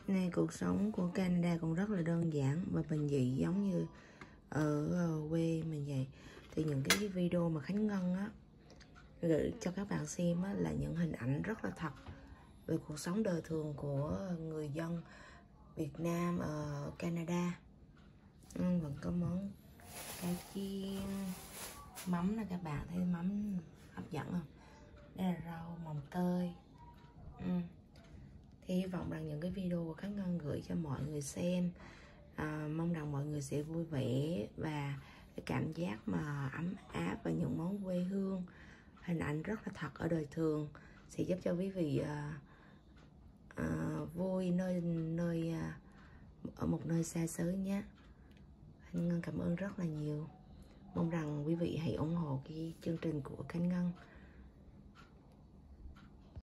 Này, cuộc sống của Canada cũng rất là đơn giản và bình dị giống như ở quê mình vậy. Thì những cái video mà Khánh Ngân á gửi cho các bạn xem á, là những hình ảnh rất là thật về cuộc sống đời thường của người dân Việt Nam ở Canada. Vẫn có món cá chiên mắm nè, các bạn thấy mắm hấp dẫn không? Đây là rau mồng tơi. Thì hy vọng rằng những cái video của Khánh Ngân gửi cho mọi người xem, mong rằng mọi người sẽ vui vẻ và cái cảm giác mà ấm áp và những món quê hương, hình ảnh rất là thật ở đời thường sẽ giúp cho quý vị vui ở một nơi xa xứ nhé. Khánh Ngân cảm ơn rất là nhiều. Mong rằng quý vị hãy ủng hộ cái chương trình của Khánh Ngân.